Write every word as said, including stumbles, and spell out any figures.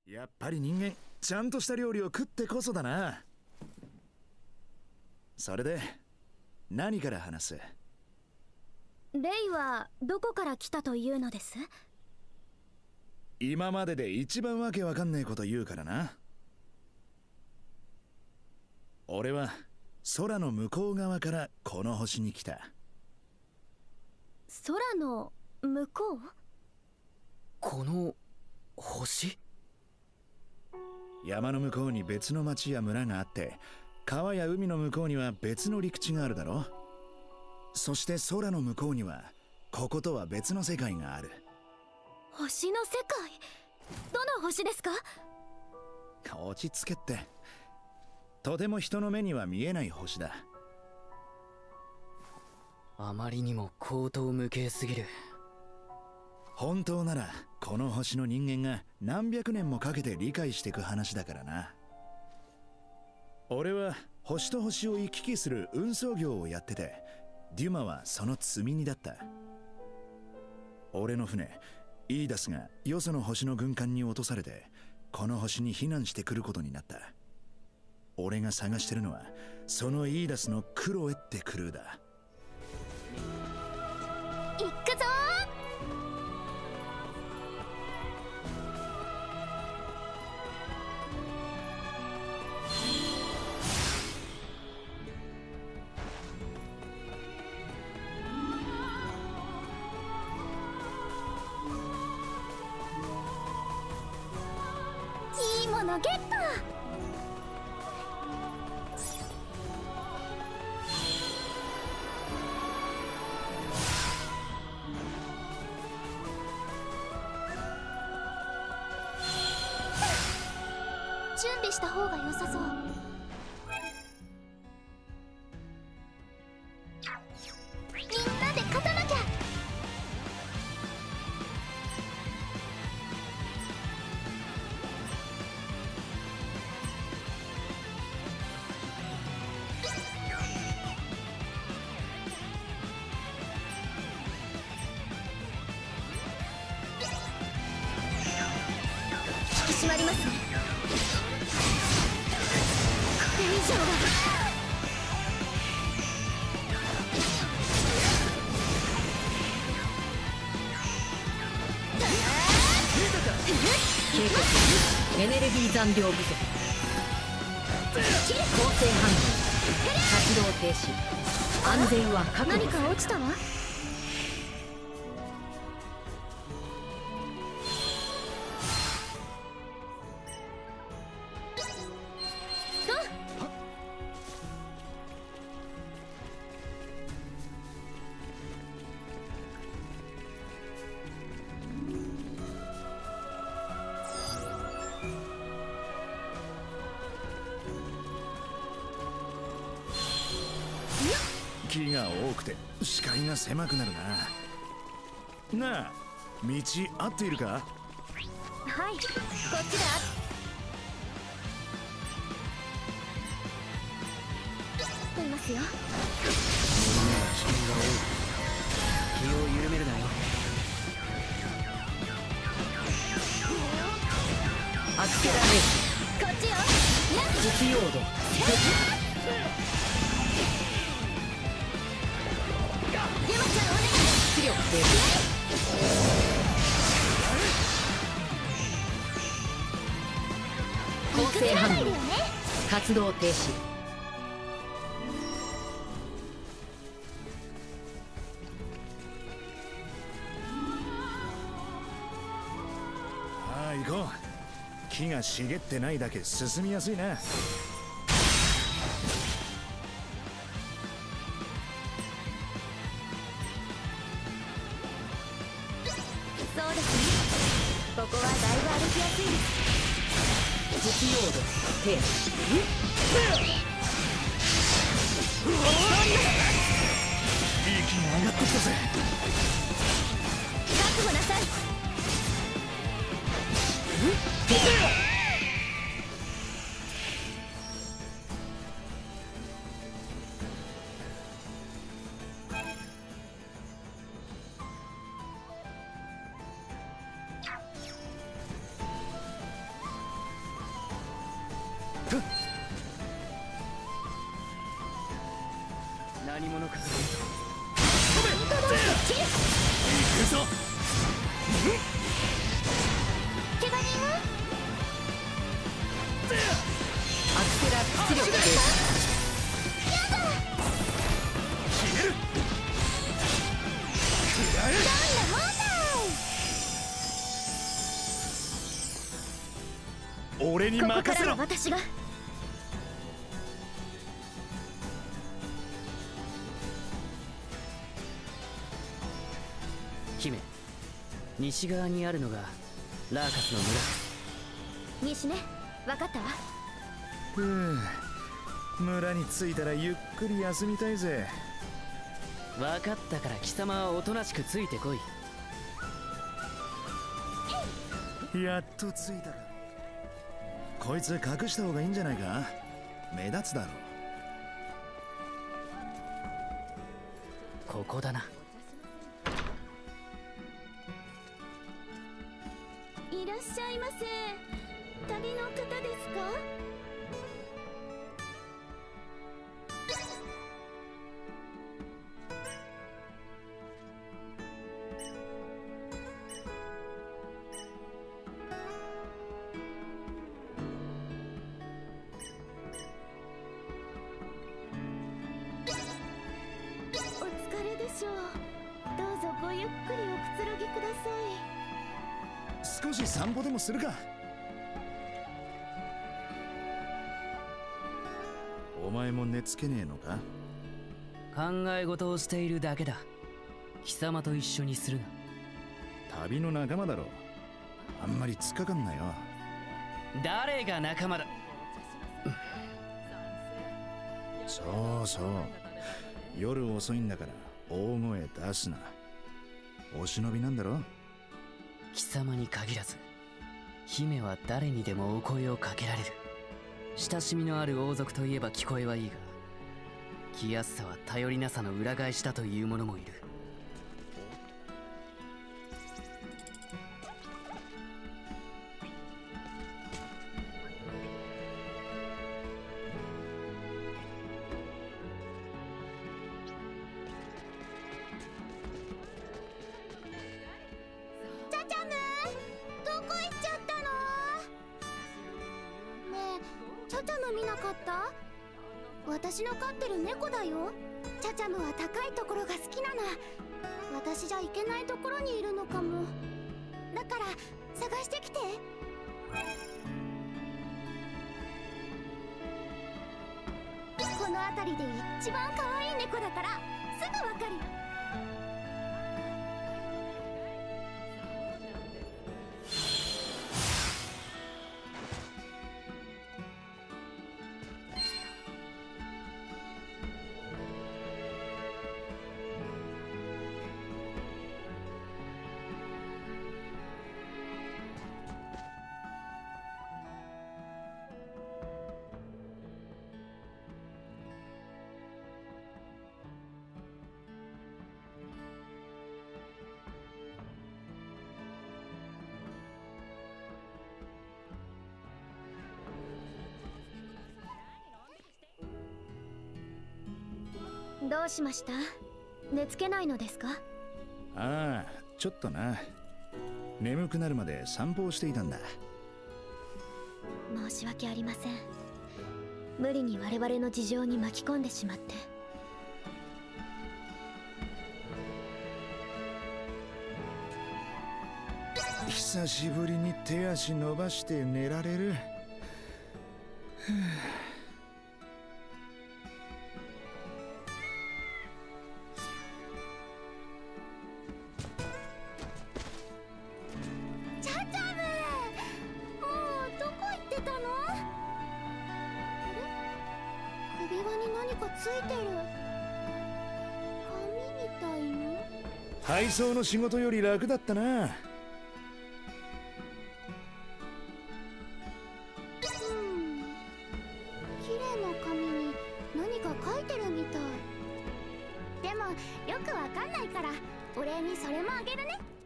やっぱり人間ちゃんとした料理を食ってこそだな。それで何から話す？ レイはどこから来たというのです？ 今までで一番わけわかんねえこと言うからな。俺は空の向こう側からこの星に来た。 空の向こう？ この星？ 山の向こうに別の町や村があって、川や海の向こうには別の陸地があるだろ。そして空の向こうにはこことは別の世界がある。 星の世界？どの星ですか？ 落ち着けって。とても人の目には見えない星だ。 あまりにも荒唐無稽すぎる。 本当ならこの星の人間が何百年もかけて理解していく話だからな。俺は星と星を行き来する運送業をやってて、デュマはその積み荷だった。俺の船イーダスがよその星の軍艦に落とされて、この星に避難してくることになった。俺が探してるのはそのイーダスのクロエってクルーだ。 行くぞー。いいものゲット。準備した方が良さそう。みんなで勝たなきゃ。引き締まりますね。これ以上は。 警告、エネルギー残量不足。構成反応、活動停止。安全は確保。 何か落ちたわ。 木が多くて視界が狭くなるな。なあ、道合っているか？ はい、こっちだ。出ますよ。 森には危険が多い。気を緩めるなよ。 アクセラレーこっちよ。 実用度。 デュマちゃんお願い。 出力停止。構成反応、活動停止。 ああ、行こう。木が茂ってないだけ進みやすいな。 そうですね。ここはだいぶ歩きやすいです。 実用度停止。 息が上がってきたぜ。 覚悟なさい。 者から見ると行くぞ。 怪我人はアクセラ出力停止。 消える。食らえ。 どんなもんだい。 俺にここから任せろ。 は私が。 姫、西側にあるのがラーカスの村。 西ね、分かったわ。 ふう、村に着いたらゆっくり休みたいぜ。 分かったから貴様はおとなしくついてこい。 やっと着いたか。こいつ隠した方がいいんじゃないか。目立つだろ。 ここだな。 いらっしゃいませ。旅の方ですか？お疲れでしょう。どうぞごゆっくりおくつろぎください。 少し散歩でもするか。お前も寝つけねえのか。 考え事をしているだけだ。貴様と一緒にするな。 旅の仲間だろ。あんまり突っかかんなよ。 誰が仲間だ。 そうそう、夜遅いんだから大声出すな。お忍びなんだろ。 貴様に限らず姫は誰にでもお声をかけられる。親しみのある王族といえば聞こえはいいが、気安さは頼りなさの裏返しだという者もいる。 チャチャム、どこ行っちゃったの？ねえ、チャチャム見なかった？私の飼ってる猫だよ。チャチャムは高いところが好きなの。私じゃ行けないところにいるのかも。だから探してきて。この辺りで一番可愛い猫だからすぐわかるよ。どうしました？寝つけないのですか？ ああ、ちょっとな。眠くなるまで散歩をしていたんだ。 申し訳ありません。無理に我々の事情に巻き込んでしまって。 久しぶりに手足伸ばして寝られる。 チャチャム、もうどこ行ってたの？あれ？首輪に何かついてる。紙みたいな。 配送の仕事より楽だったな。 うん、綺麗な紙に何か書いてるみたい。でもよくわかんないからお礼にそれもあげるね。